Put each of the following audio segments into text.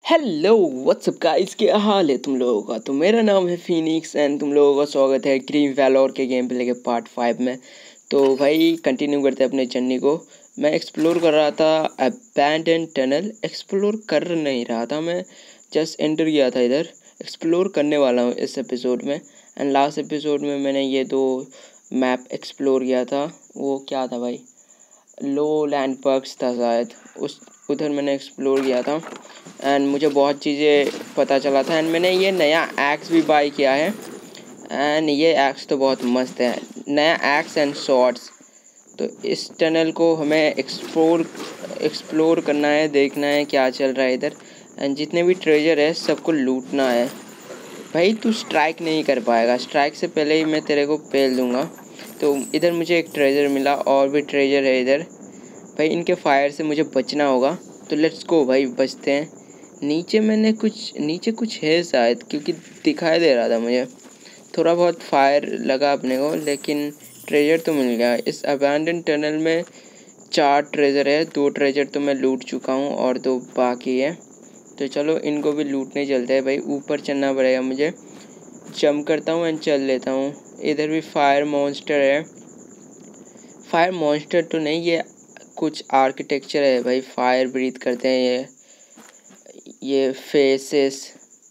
Hello what's up guys, क्या हाल है तुम लोगों का। तो मेरा नाम है फिनिक्स एंड तुम लोगों का स्वागत है ग्रीन वैलोर के गेम प्ले के पार्ट 5 में। तो भाई कंटिन्यू करते हैं अपने जर्नी को। मैं एक्सप्लोर कर रहा था अबैंडन टनल। एक्सप्लोर कर नहीं रहा था मैं, जस्ट एंटर किया था इधर। एक्सप्लोर करने वाला हूँ इस एपिसोड में। एंड लास्ट एपिसोड में मैंने ये 2 मैप एक्सप्लोर किया था। वो क्या था भाई, लो लैंड पर्क्स था शायद, उस उधर मैंने एक्सप्लोर किया था। एंड मुझे बहुत चीज़ें पता चला था। एंड मैंने ये नया एक्स भी बाई किया है। एंड ये एक्स तो बहुत मस्त है, नया एक्स एंड शॉर्ट्स। तो इस टनल को हमें एक्सप्लोर करना है, देखना है क्या चल रहा है इधर। एंड जितने भी ट्रेजर है सबको लूटना है। भाई तू स्ट्राइक नहीं कर पाएगा, स्ट्राइक से पहले ही मैं तेरे को पेल दूंगा। तो इधर मुझे एक ट्रेजर मिला, और भी ट्रेजर है इधर। भाई इनके फायर से मुझे बचना होगा, तो लेट्स गो भाई, बचते हैं। नीचे कुछ है शायद, क्योंकि दिखाई दे रहा था मुझे। थोड़ा बहुत फायर लगा अपने को, लेकिन ट्रेजर तो मिल गया। इस अबैंडन टनल में 4 ट्रेजर है, 2 ट्रेजर तो मैं लूट चुका हूँ और 2 बाकी है। तो चलो इनको भी लूटने चलते हैं भाई। ऊपर चलना पड़ेगा मुझे। जंप करता हूँ एंड चल लेता हूँ। इधर भी फायर मॉन्स्टर है। फायर मॉन्स्टर तो नहीं, ये कुछ आर्किटेक्चर है भाई, फायर ब्रीथ करते हैं ये फेसेस।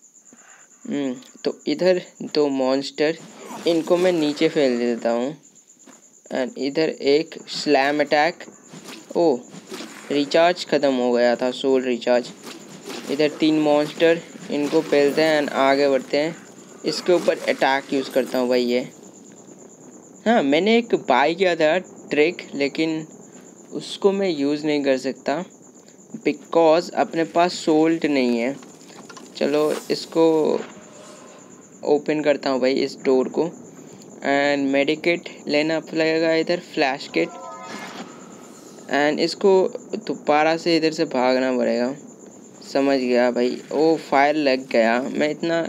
तो इधर 2 मॉन्स्टर, इनको मैं नीचे फेल देता हूँ। एंड इधर एक स्लैम अटैक। ओ, रिचार्ज ख़त्म हो गया था, सोल रिचार्ज। इधर 3 मॉन्स्टर, इनको फेलते हैं एंड आगे बढ़ते हैं। इसके ऊपर अटैक यूज़ करता हूँ भाई ये। हाँ, मैंने एक बाई किया था ट्रिक, लेकिन उसको मैं यूज़ नहीं कर सकता बिकॉज अपने पास सोल्ट नहीं है। चलो इसको ओपन करता हूँ भाई, इस डोर को। एंड मेडिकेट लेना पड़ेगा, इधर फ्लैश किट। एंड इसको दोबारा से इधर से भागना पड़ेगा। समझ गया भाई। ओ, फायर लग गया। मैं इतना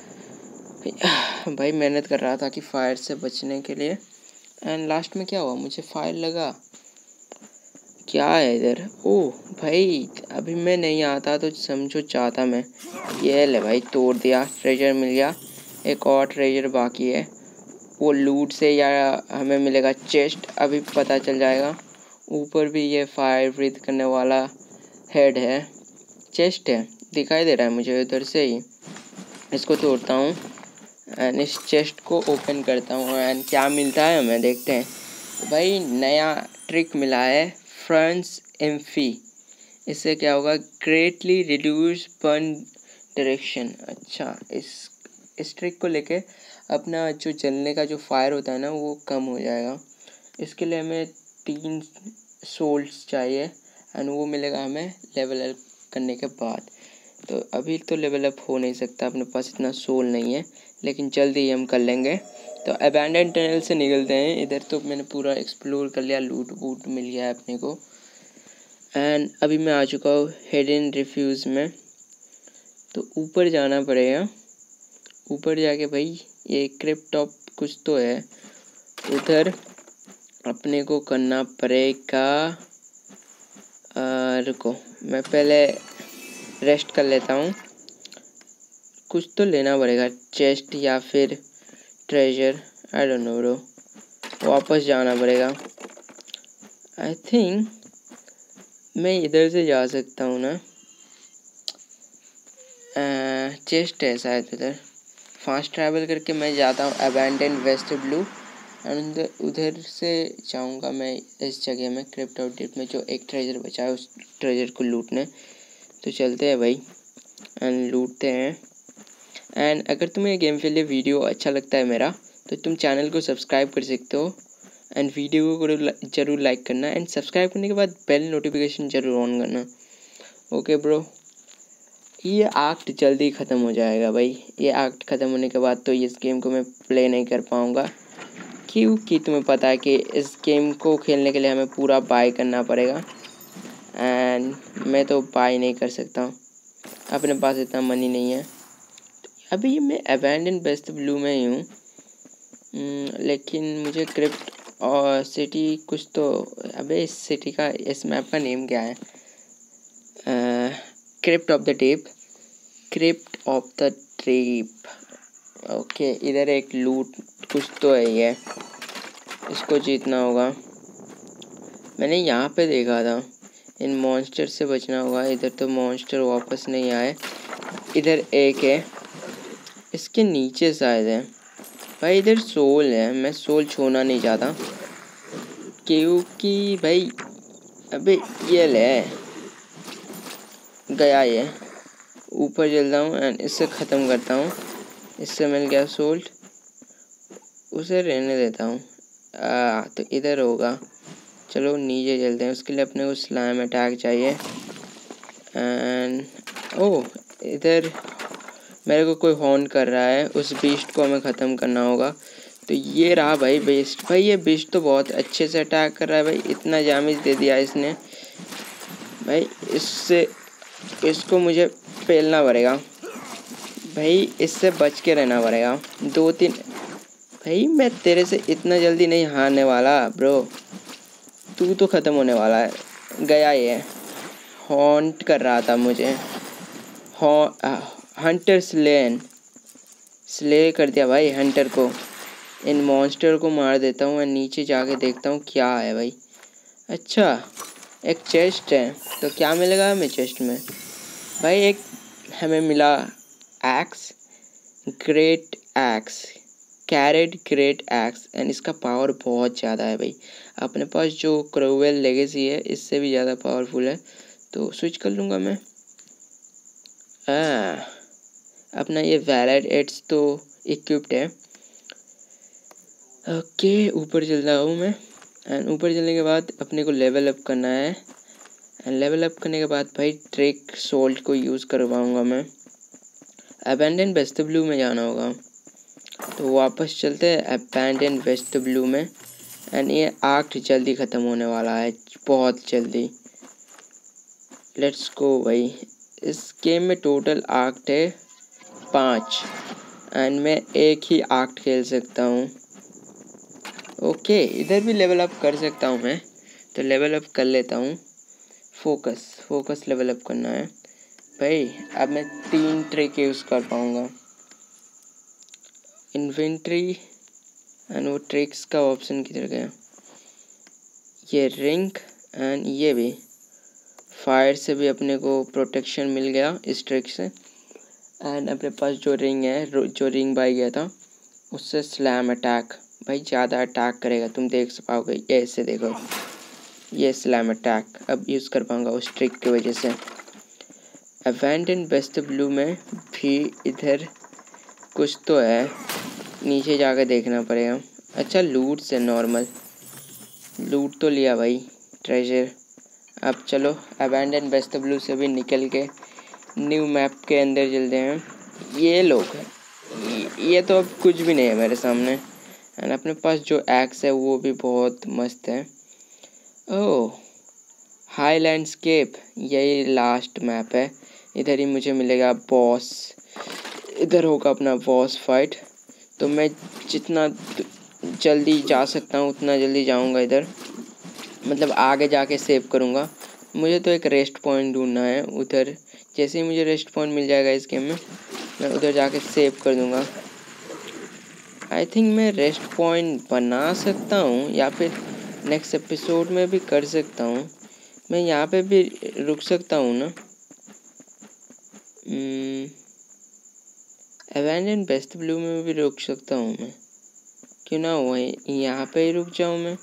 भाई मेहनत कर रहा था कि फायर से बचने के लिए, एंड लास्ट में क्या हुआ, मुझे फायर लगा। क्या है इधर? ओह भाई, अभी मैं नहीं आता तो समझो चाहता मैं। ये ले भाई, तोड़ दिया, ट्रेजर मिल गया। एक और ट्रेजर बाकी है, वो लूट से या हमें मिलेगा चेस्ट, अभी पता चल जाएगा। ऊपर भी ये फायर ब्रीथ करने वाला हेड है, चेस्ट है, दिखाई दे रहा है मुझे उधर से ही। इसको तोड़ता हूँ एंड इस चेस्ट को ओपन करता हूँ। एंड क्या मिलता है हमें, देखते हैं। भाई नया ट्रिक मिला है, फ्रंट्स एम्फी। इससे क्या होगा, ग्रेटली रिड्यूस बर्न डायरेक्शन। अच्छा, इस ट्रिक को लेके अपना जो जलने का जो फायर होता है ना, वो कम हो जाएगा। इसके लिए हमें 3 सोल्स चाहिए एंड वो मिलेगा हमें लेवल अप करने के बाद। तो अभी तो लेवल अप हो नहीं सकता, अपने पास इतना सोल नहीं है, लेकिन जल्दी ही हम कर लेंगे। तो अबैंडन टनल से निकलते हैं। इधर तो मैंने पूरा एक्सप्लोर कर लिया, लूट वूट मिल गया है अपने को। एंड अभी मैं आ चुका हूँ हिडन रिफ्यूज में। तो ऊपर जाना पड़ेगा। ऊपर जाके भाई ये क्रिप्टॉप कुछ तो है, उधर अपने को करना पड़ेगा। रुको, मैं पहले रेस्ट कर लेता हूँ। कुछ तो लेना पड़ेगा, चेस्ट या फिर treasure, I don't know bro. वापस जाना पड़ेगा। आई थिंक मैं इधर से जा सकता हूँ ना। चेस्ट है शायद उधर। फास्ट ट्रैवल करके मैं जाता हूँ अबैंडन वेस्ट ब्लू, एंड उधर से जाऊँगा मैं इस जगह में, क्रिप्ट आउटडेट में जो एक ट्रेजर बचा है उस ट्रेजर को लूटने। तो चलते हैं भाई एंड लूटते हैं। एंड अगर तुम्हें ये गेम प्ले वीडियो अच्छा लगता है मेरा, तो तुम चैनल को सब्सक्राइब कर सकते हो। एंड वीडियो को ज़रूर लाइक करना, एंड सब्सक्राइब करने के बाद बेल नोटिफिकेशन ज़रूर ऑन करना। Okay bro. ये आक्ट जल्दी ख़त्म हो जाएगा भाई। ये आक्ट ख़त्म होने के बाद तो इस गेम को मैं प्ले नहीं कर पाऊँगा, क्योंकि तुम्हें पता है कि इस गेम को खेलने के लिए हमें पूरा बाय करना पड़ेगा, एंड मैं तो बाय नहीं कर सकता हूँ, अपने पास इतना मनी नहीं है। अभी मैं अबैंडन वेस्ट ब्लू में ही हूँ, लेकिन मुझे क्रिप्ट और सिटी कुछ तो, अबे इस सिटी का, इस मैप का नेम क्या है, crypt of the deep. Crypt of the trip. Okay, इधर एक लूट कुछ तो है, ये इसको जीतना होगा। मैंने यहाँ पे देखा था, इन मॉन्स्टर से बचना होगा। इधर तो मॉन्स्टर वापस नहीं आए। इधर एक है, इसके नीचे शायद है। भाई इधर सोल है, मैं सोल छोड़ना नहीं चाहता क्योंकि भाई अबे ये ले गया, ये ऊपर चलता हूँ एंड इससे ख़त्म करता हूँ। इससे मिल गया सोल, उसे रहने देता हूँ। तो इधर होगा, चलो नीचे चलते हैं। उसके लिए अपने को स्लाइम अटैक चाहिए। एंड ओह, इधर मेरे को कोई हॉर्न कर रहा है, उस बीस्ट को हमें ख़त्म करना होगा। तो ये रहा भाई बीस्ट। भाई ये बीस्ट तो बहुत अच्छे से अटैक कर रहा है भाई, इतना डैमेज दे दिया इसने भाई। इसको मुझे पेलना पड़ेगा भाई, इससे बच के रहना पड़ेगा। 2-3 भाई, मैं तेरे से इतना जल्दी नहीं हारने वाला ब्रो, तू तो ख़त्म होने वाला है। गया ये, हॉन्ट कर रहा था मुझे। हंटर स्ले कर दिया भाई हंटर को। इन मॉन्स्टर को मार देता हूँ और नीचे जाके देखता हूँ क्या है भाई। अच्छा, एक चेस्ट है, तो क्या मिलेगा हमें चेस्ट में? भाई एक हमें मिला axe, great axe, carat great axe, and इसका पावर बहुत ज़्यादा है भाई। अपने पास जो क्रोवेल लेगेसी है इससे भी ज़्यादा पावरफुल है, तो स्विच कर लूँगा मैं। अपना ये वैलेट एड्स तो इक्विप्ड है। ओके, ऊपर चल रहा हूँ मैं। एंड ऊपर चलने के बाद अपने को लेवल अप करना है। एंड लेवल अप करने के बाद भाई ट्रिक सोल्ट को यूज़ करवाऊँगा मैं। अबैंडन वेस्ट ब्लू में जाना होगा, तो वापस चलते हैं अबैंडन वेस्ट ब्लू में। एंड ये आर्ट जल्दी ख़त्म होने वाला है, बहुत जल्दी। लेट्स गो भाई। इस गेम में टोटल आर्ट है 5 एंड मैं एक ही आर्ट खेल सकता हूँ। ओके, इधर भी लेवल अप कर सकता हूँ मैं, तो लेवल अप कर लेता हूँ। फोकस लेवल अप करना है भाई। अब मैं 3 ट्रिक यूज़ कर पाऊँगा, इन्वेंट्री एंड वो ट्रिक्स का ऑप्शन किधर गया, ये रिंग एंड ये भी फायर से भी अपने को प्रोटेक्शन मिल गया इस ट्रिक से। एंड अपने पास जो रिंग है, जो रिंग बाई गया था, उससे स्लैम अटैक भाई ज़्यादा अटैक करेगा, तुम देख पाओगे। ये ऐसे देखो, ये स्लैम अटैक अब यूज़ कर पाऊँगा उस ट्रिक की वजह से। अबैंडन वेस्ट ब्लू में भी इधर कुछ तो है, नीचे जाकर देखना पड़ेगा। अच्छा, लूट से नॉर्मल लूट तो लिया भाई, ट्रेजर। अब चलो अबैंडन वेस्ट ब्लू से भी निकल के न्यू मैप के अंदर चलते हैं। ये लोग ये तो अब कुछ भी नहीं है मेरे सामने। एंड अपने पास जो एक्स है वो भी बहुत मस्त है। ओह, हाई लैंडस्केप, यही लास्ट मैप है। इधर ही मुझे मिलेगा बॉस, इधर होगा अपना बॉस फाइट। तो मैं जितना जल्दी जा सकता हूँ उतना जल्दी जाऊँगा इधर, मतलब आगे जाके सेव करूँगा। मुझे तो एक रेस्ट पॉइंट ढूंढना है उधर। जैसे ही मुझे रेस्ट पॉइंट मिल जाएगा इस गेम में, मैं उधर जाके सेव कर दूँगा। आई थिंक मैं रेस्ट पॉइंट बना सकता हूँ या फिर नेक्स्ट एपिसोड में भी कर सकता हूँ। मैं यहाँ पे भी रुक सकता हूँ ना। अबैंडन वेस्ट ब्लू में भी रुक सकता हूँ मैं, क्यों ना वहीं यहाँ पे ही रुक जाऊँ मैं।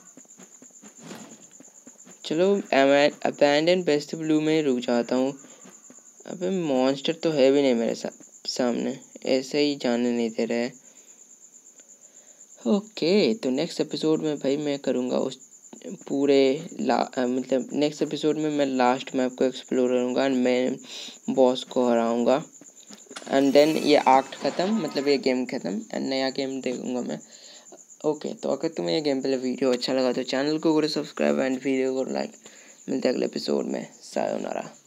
चलो अबैंडन वेस्ट ब्लू में ही रुक जाता हूँ। अबे मॉन्स्टर तो है भी नहीं मेरे सामने, ऐसे ही जाने नहीं दे रहा है। ओके, तो नेक्स्ट एपिसोड में भाई मैं करूँगा उस पूरे मतलब नेक्स्ट एपिसोड में मैं लास्ट मैप को एक्सप्लोर करूँगा एंड मैं बॉस को हराऊँगा। एंड देन ये आर्ट ख़त्म, मतलब ये गेम ख़त्म एंड नया गेम देखूँगा मैं। ओके, तो अगर तुम्हें ये गेम प्ले वीडियो अच्छा लगा तो चैनल को करो सब्सक्राइब एंड वीडियो को लाइक। मिलते हैं अगले एपिसोड में। सायोनारा।